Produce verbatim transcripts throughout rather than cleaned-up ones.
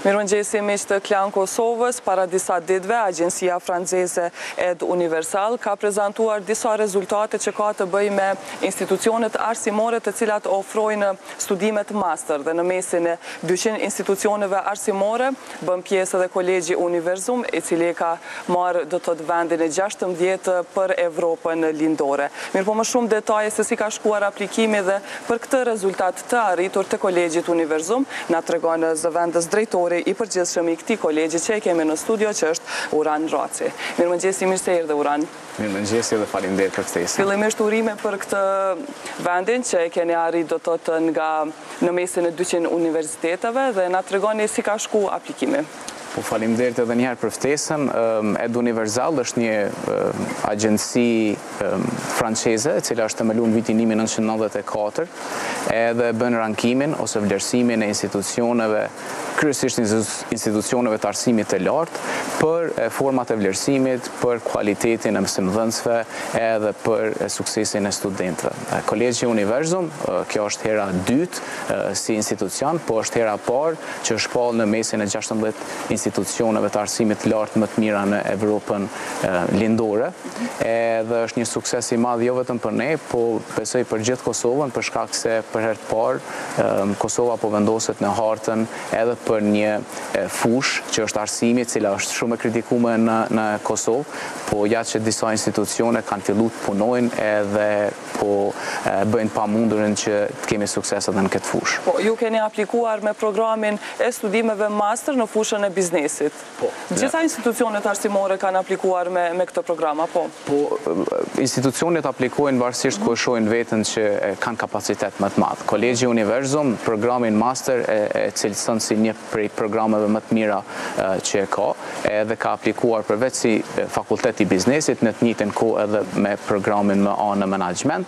Mirëmëngjesi miq të Klan Kosovës, para disa ditëve Agjencia Franceze Ed Universal ka prezantuar disa rezultate që ka të bëjë me institucionet arsimore të cilat ofrojnë studimet master dhe në mesin e dyqind institucioneve arsimore bën pjesë edhe Kolegji Univerzum, i cili ka marrë do të thotë vendin e gjashtëmbëdhjetë për Evropën lindore. Mirë po më shumë detaje se si ka shkuar aplikimi dhe për këtë rezultat të arritur të Kolegjit Univerzum na tregon zëvendës drejtori i përgjithshëm i këtij kolegji që e kemi në studio, që është Uran Raci. Mirëmëngjesi, mirë se erdhe Uran. Mirëmëngjesi dhe faleminderit për ftesën. Fillimisht urime për këtë vendin që e keni arritur do të thotë nga në mesin e dyqind universiteteve dhe na tregoni si ka shku aplikimi. Po faleminderit edhe një herë për ftesën. Ed Universal është një agjenci franceze, e cila është themeluar në vitin një mijë nëntëqind e nëntëdhjetë e katër, edhe bën rankimin ose vlerësimin e institucioneve, kryesisht institucioneve të arsimit të lartë, për format e vlerësimit, për kualitetin e mësimdhënësve edhe për suksesin e studentëve. Kolegji Univerzum, kjo është hera dytë si institucion, po është hera parë që është shpall në mesin e gjashtëmbëdhjetë institucioneve të arsimit të lartë më të mira në Evropën lindore, edhe është një sukses i madh jo vetëm për ne, po besoj për gjithë Kosovën, për shkak se për herë të parë Kosova po vendoset në hartën edhe për një fush që është arsimi, e cila është shumë e kritikuar në në Kosovë, po ja që disa institucione kanë filluar të punojnë edhe po bëjnë pamundurën që të kemi sukses edhe në këtë fushë. Po ju keni aplikuar me programin e studimeve master në fushën e biznesit. Po. Gjitha institucionet arsimore kanë aplikuar me me këtë program, apo? Po institucionet aplikojnë varësisht ku e shohin veten që kanë kapacitet më të madh. Kolegji Univerzum programin master e, e cilëson si një prej programeve më të mira që e ka, edhe ka aplikuar përveç si fakultet i biznesit në të njëjtën kohë edhe me programin më anë në menaxhment,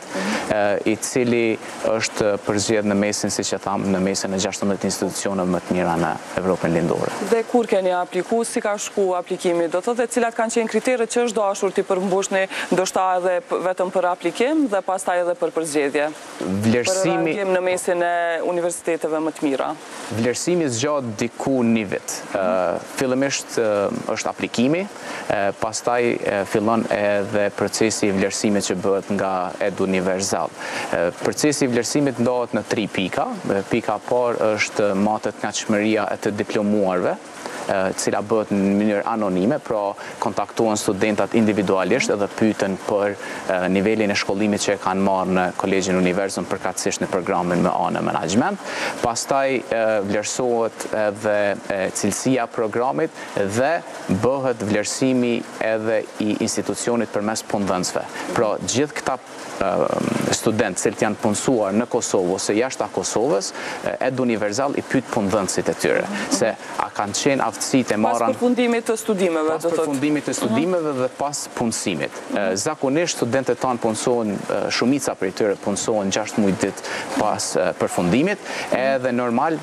i cili është përzgjedh në mesin, siç e tham, në mesin e gjashtëmbëdhjetë institucioneve më të mira në Evropën lindore. Dhe kur keni aplikuar, si ka shku aplikimi, do të thotë cilat kanë qenë kriteret që është dashur ti përmbushni, ndoshta edhe vetëm për aplikim dhe pastaj edhe për përzgjedhje? Vlerësimi për në mesin e universiteteve më të mira. Vlerësimi zgjat diku një vit. Fillimisht është aplikimi, pastaj fillon edhe procesi i vlerësimit që bëhet nga Ed Universal. Procesi i vlerësimit ndahet në tri pika. Pika e parë është matëtngatshmëria e të diplomuarve, cila bëhet në mënyrë anonime, pra kontaktohen studentat individualisht edhe pyeten për nivelin e shkollimit që e kanë marrë në Kolegjin Univerzum, përkatësisht në programin me anë menaxhment. Pastaj vlerësohet edhe cilësia e programit dhe bëhet vlerësimi edhe i institucionit përmes punëdhënësve. Pra gjithë këta studentë që janë punësuar në Kosovë ose jashtë Kosovës, Ed Universal i pyet punëdhënësit e tyre se a kanë qenë aftësitë e marrën pas përfundimit të studimeve, pas përfundimit të studimeve dhe pas punësimit. Zakonisht studentët tanë punësohen, shumica prej tyre punësohen gjashtë muaj ditë pas përfundimit, edhe normal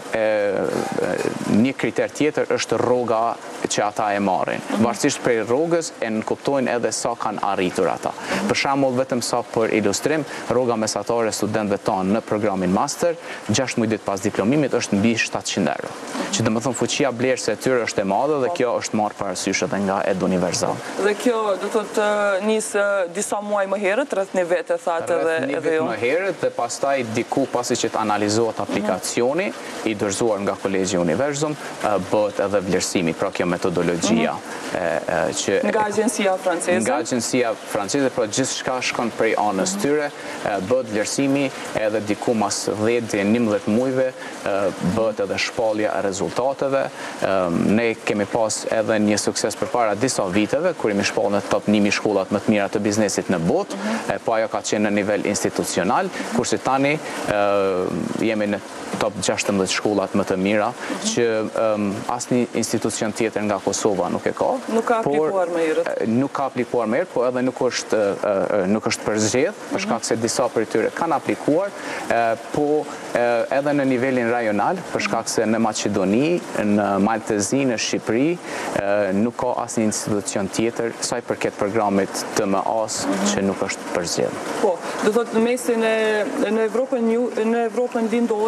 një kriter tjetër është rroga që ata e marrin. Varësisht prej rrogës e nënkuptojnë edhe sa kanë arritur ata. Për shembull, vetëm sa për ilustrim, rroga mesatare e studentëve tanë në programin master, gjashtë muaj ditë pas diplomimit është mbi shtatëqind euro. Që domethënë fuqia blerëse e tyre është e madhe dhe kjo është marrë parasysh edhe nga Ed Universal. Dhe kjo do të thotë nis disa muaj më herët, rreth një vit e thatë edhe edhe edhe jo. Më herët dhe pastaj diku pasi që të analizohet aplikacioni i dorëzuar nga Kolegji Univerzum, bëhet edhe vlerësimi, pra kjo metodologjia që nga agjencia franceze. Nga agjencia franceze, pra gjithçka shkon prej anës tyre, bëhet vlerësimi edhe diku mas dhjetë deri në njëmbëdhjetë muajve bëhet edhe shpallja e rezultateve. Ne kemi pas edhe një sukses përpara disa viteve, kur jemi shpallur në top një mijë shkollat më të mira të biznesit në botë, po ajo ka qenë në nivel institucional, kurse tani jemi në top gjashtëmbëdhjetë shkollat më të mira që asnjë institucion tjetër nga Kosova nuk e ka. Nuk ka aplikuar më herët. Nuk ka aplikuar më herët, po edhe nuk është nuk është përzgjedh, për shkak se disa prej tyre kanë aplikuar, po edhe në nivelin rajonal, për shkak se në Maqedoni, në Maltezi, në Shqipëri, nuk ka asnjë institucion tjetër sa i përket programit T M A-s që nuk është përzgjedh. Po, do thotë në mesin e në Evropën në Evropën lindore,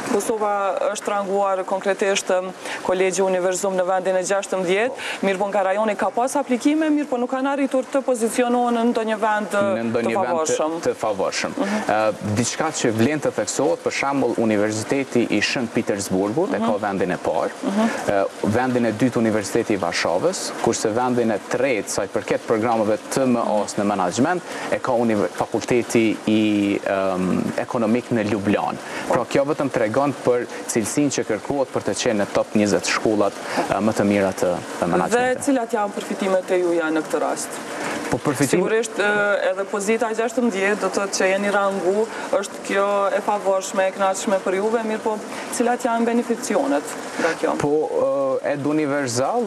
Kosova është ranguar konkretisht Kolegji Univerzum në vendin e gjashtëmbëdhjetë, mirë po nga rajoni ka pas aplikime, mirë po nuk kanë arritur të pozicionohen në ndonjë vend të favorshëm. Të favorshëm. Diçka që vlen të theksohet, për shembull Universiteti i Shënt Petersburgut e ka vendin e parë, vendin e dytë Universiteti i Varshavës, kurse vendin e tretë sa i përket programeve të M A S në menaxhment e ka Fakulteti i Ekonomik në Ljubljan. Pra kjo vetëm tregon për cilësinë që kërkohet për të qenë në top njëzet shkollat më të mira të menaxhmentit. Dhe cilat janë përfitimet e juja në këtë rast? Po përfitim... Sigurisht edhe pozita e gjashtëmbëdhjetë do të thotë që jeni rangu, është kjo e favorshme, e kënaqshme për juve, mirë po cilat janë beneficionet nga kjo? Po Ed Universal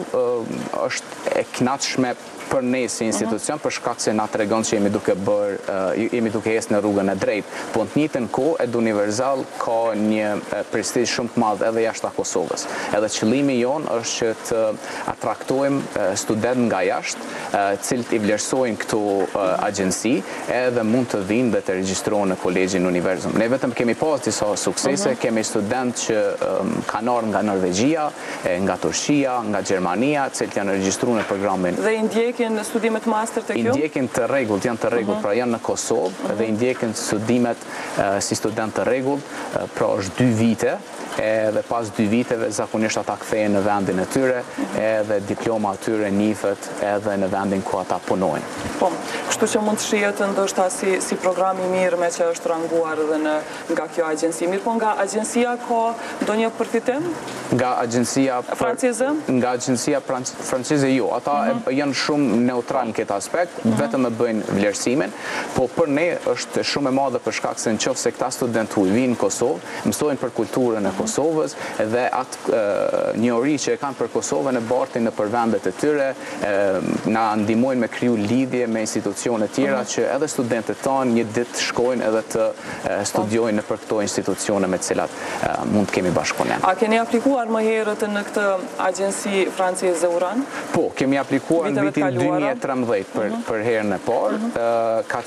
është e kënaqshme për ne si institucion, për shkak se na tregon që jemi duke bërë, jemi duke ecë në rrugën e drejtë. Po në të njëjtën kohë, Ed Universal ka një prestizh shumë të madh edhe jashtë Kosovës. Edhe qëllimi jon është që të atraktojmë studentë nga jashtë, cilët i vlerësojnë këto agjenci, edhe mund të vinë dhe të regjistrohen në Kolegjin Univerzum. Ne vetëm kemi pas disa suksese, kemi studentë që kanë ardhur nga Norvegjia, nga Turqia, nga Gjermania, cilët janë regjistruar në programin. Dhe i ndjekin studimet master të kjo? I ndjekin të rregullt, janë të rregullt, pra janë në Kosovë dhe i ndjekin studimet si student të rregullt, pra është dy vite, edhe pas dy viteve zakonisht ata kthehen në vendin e tyre, edhe diploma atyre njihet edhe në vendin ku ata punojnë. Po, kështu që mund të shihet ndoshta si si program i mirë me që është ranguar edhe në nga kjo agjenci. Mirë, po nga agjencia ka ndonjë përfitim? Nga agjencia franceze? Nga agjencia franceze jo, ata janë shumë neutral në këtë aspekt, vetëm e bëjnë vlerësimin, po për ne është shumë e madhe për shkak se nëse këta studentë vinë në Kosovë, mësojnë për kulturën e Kosovës dhe atë njohuri që e kanë për Kosovën e bartin në për vendet e tyre, na ndihmojnë me kriju lidhje me institucione tjera që edhe studentët tanë një ditë shkojnë edhe të studiojnë në për këto institucione me cilat mund të kemi bashkëpunim. A keni aplikuar më herët në këtë agjenci franceze Uran? Po, kemi aplikuar në vitin dy mijë e trembëdhjetë për herën e parë. Ka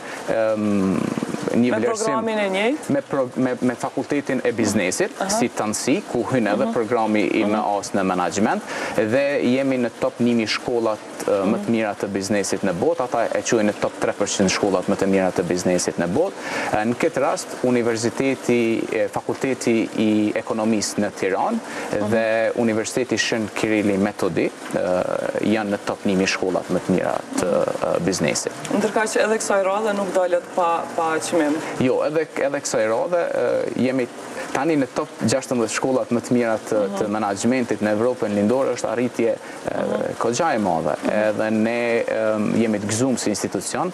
qenë një vlerësim... Me programin e njëjtë? Me fakultetin e biznesit, si tansi, ku hynë edhe programi i M A S në menaxhment, dhe jemi në top njëmi shkollat më të mira të biznesit në botë, ata e quajnë në top tre përqind shkollat më të mira të biznesit në botë. Në këtë rast, Universiteti, Fakulteti i Ekonomisë në Tiranë dhe Universiteti Shën Kirili Metodi janë në top njëmi shkollat më të mira të biznesit. Ndërkaq që edhe kësaj radhe nuk dalet pa çmim. Jo, edhe kësaj radhe jemi tani në top gjashtëmbëdhjetë shkollat më të mira të menaxhmentit në Evropën lindore, është arritje kogja e madhe. Edhe ne jemi të gëzuar si institucion,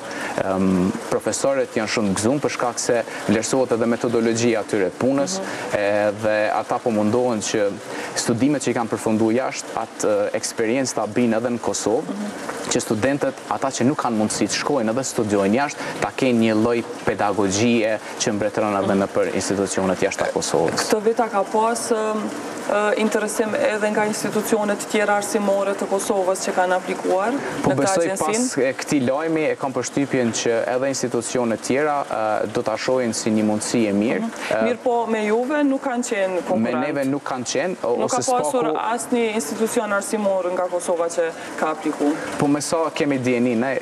profesorët janë shumë të gëzuar për shkak se vlerësohet edhe metodologjia e tyre punës, dhe ata po mundohen që studimet që i kanë përfunduar jashtë, atë eksperiencë ta binë edhe në Kosovë, që studentët, ata që nuk kanë mundësi të shkojnë edhe studiojnë jashtë, ta kenë një lloj pedagogjie që mbretëron edhe në për institucionet jashtë Kosovës. Këtë vita ka pas interesim edhe nga institucionet tjera arsimore të Kosovës që kanë aplikuar në këtë agjensin? Po besoj pas këtij lajmi e kam përshtypjen që edhe institucionet tjera do ta shohin si një mundësi e mirë. Mirë, po me juve nuk kanë qenë konkurrent? Me neve nuk kanë qenë. Nuk ka pasur asnjë institucion arsimor nga Kosova që ka aplikuar? Po me sa kemi dieni, ne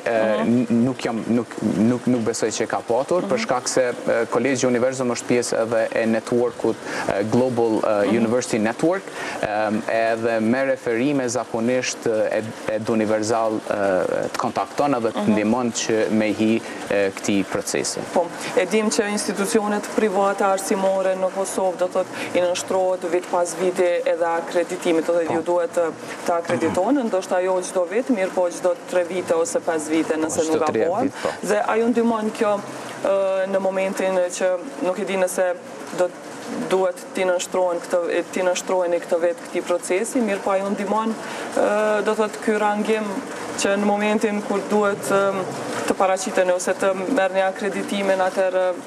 nuk besoj që ka patur, për shkak se Kolegji Univerzum është pjesë edhe e networkut Global University Network, edhe me referime zakonisht Ed Universal të kontakton edhe të ndihmon që me hi këtij procesi. Po, e dim që institucionet private arsimore në Kosovë do thotë i nënshtrohet vit pas viti edhe akreditimit, do thotë ju duhet të akreditoni, ndoshta jo çdo vit, mirë po çdo tre vite ose pesë vite nëse nuk gabohem. Dhe ajo ndihmon kjo në momentin që nuk e di nëse do duhet ti nënshtroheni këtë vetë këtij procesi, mirë po ajo ndihmon do thotë ky rangim që në momentin kur duhet të paraqiteni ose të merrni akreditimin, atëherë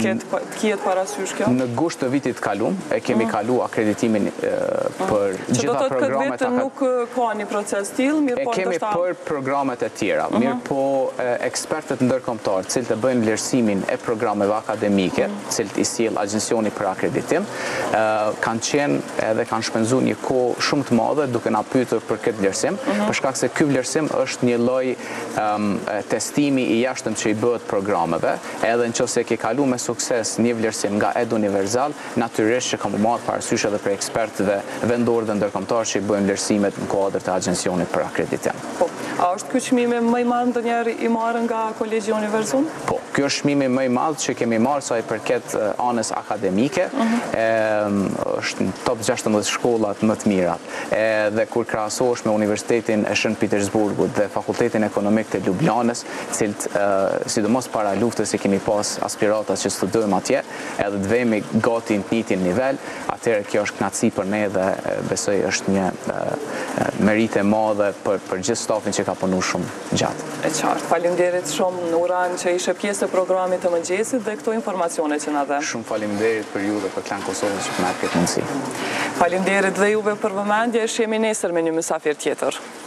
Kjetë parasysh kjo? Në gusht të vitit kalum, e kemi kalu akreditimin për gjitha programet... Që do të këtë vetë nuk ka një proces t'il, mirë po E kemi për programet e tjera, mirë po ekspertët ndërkombëtar, cilët të bëjnë vlerësimin e programeve akademike, cilët i sjell Agjensioni për akreditim, kanë qenë edhe kanë shpenzu një kohë shumë të madhe duke na pyetur për këtë vlerësim, për shkak se ky vlerësim është një lloj testimi i jashtëm që i bëhet programeve, edhe nëse ke kalu me sukses një vlerësim nga Ed Universal, natyrisht që kam marrë parasysh edhe për ekspertëve vendor dhe ndërkombëtar që i bëjnë vlerësimet në kuadër të Agjensionit për akreditim. Po, a është ky çmimi më i madh ndonjëherë i marrë nga Kolegji Universum? Po, ky është çmimi më i madh që kemi marrë sa i përket anës akademike, është në top gjashtëmbëdhjetë shkollat më të mira. Edhe kur krahasohesh me Universitetin e Shën Petersburgut dhe Fakultetin Ekonomik të Ljubljanës, cilët sidomos para luftës i kemi pas aspiratat që studojmë atje, edhe të vemi gati në të njëjtin nivel, atëherë kjo është kënaqësi për ne dhe besoj është një merite madhe për për gjithë stafin që ka punuar shumë gjatë. E qartë, faleminderit shumë Nuran që ishe pjesë të programit të mëngjesit dhe këto informacione që na dhe. Shumë faleminderit për ju dhe për Klan Kosovës që më jep këtë mundësi. Faleminderit dhe juve për vëmendje, shihemi nesër me një mysafir tjetër.